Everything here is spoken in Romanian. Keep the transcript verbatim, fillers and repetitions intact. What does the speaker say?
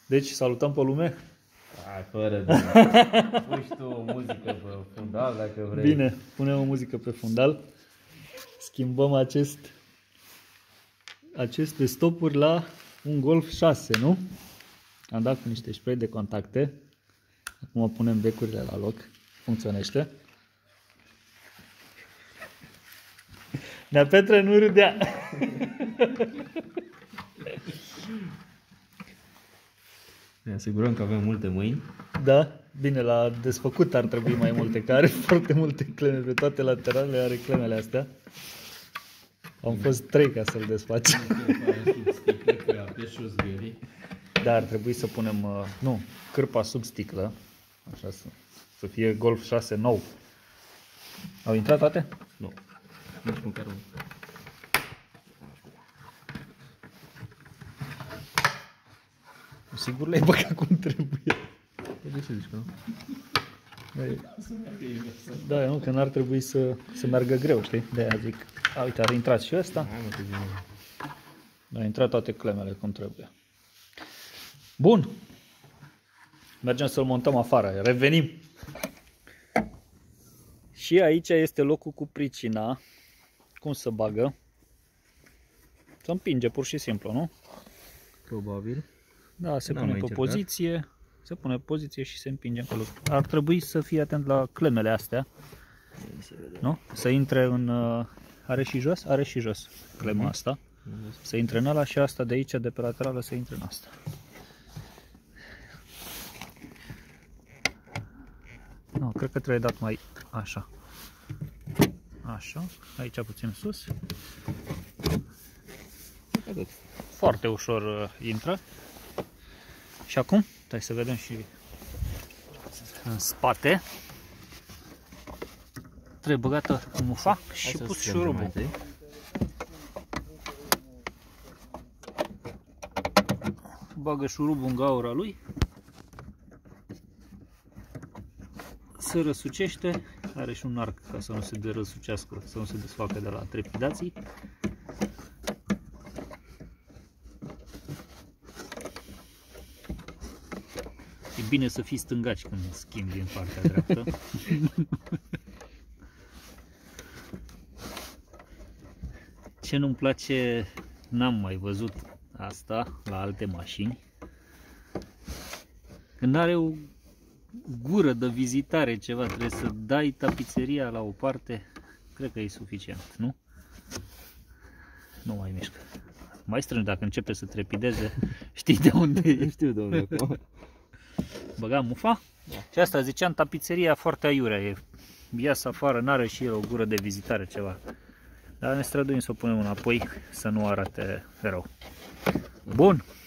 Deci, salutăm pe lume? Hai, fără de... Pui tu o muzică pe fundal, dacă vrei. Bine, punem o muzică pe fundal. Schimbăm acest, aceste stopuri la un Golf șase, nu? Am dat cu niște spray de contacte. Acum punem becurile la loc. Funcționește. Nea Petre, nu râdea. Ne asigurăm că avem multe mâini. Da, bine, la desfăcut ar trebui mai multe, că are foarte multe cleme pe toate lateralele, are clemele astea. Am fost trei ca să-l desfacem. Da, ar trebui să punem, nu, cârpa sub sticlă, așa să, să fie Golf șase nou. Au intrat toate? Nu, nici măcar unul. Sigur le-ai băgat cum trebuie. De ce zici că nu? Da, nu, că n-ar trebui să, să meargă greu, știi? De-aia zic. A, uite, a intrat și ăsta. A intrat toate clemele cum trebuie. Bun. Mergem să-l montăm afară. Revenim. Și aici este locul cu pricina. Cum să bagă? Se împinge pur și simplu, nu? Probabil. Da, se pune pe poziție. Se pune pe poziție și se împinge încolo. Ar trebui să fii atent la clemele astea. Nu? Să intre în... Are și jos? Are și jos clema asta. Să intre în ăla și asta de aici, de pe laterală, să intre în asta. Nu, cred că trebuie dat mai așa. Așa. Aici puțin sus. Foarte ușor intră. Și acum, hai să vedem și în spate. Trebuie băgată mufa și pus șurubul. Bagă șurubul în gaura lui. Se răsucește. Are și un arc ca să nu se derăsucească, să nu se desfacă de la trepidații. E bine să fii stângaci când schimbi în partea dreaptă. Ce nu-mi place, n-am mai văzut asta la alte mașini. Când are o gură de vizitare ceva, trebuie să dai tapiseria la o parte, cred că e suficient, nu? Nu mai mișcă. Mai strângi dacă începe să trepideze, știi de unde e. Știu de unde e. Băgam mufa? Da. Și asta ziceam, tapiseria foarte aiurea, e iasă afară, n-are și el o gură de vizitare ceva. Dar ne străduim să o punem înapoi, să nu arate rău. Bun!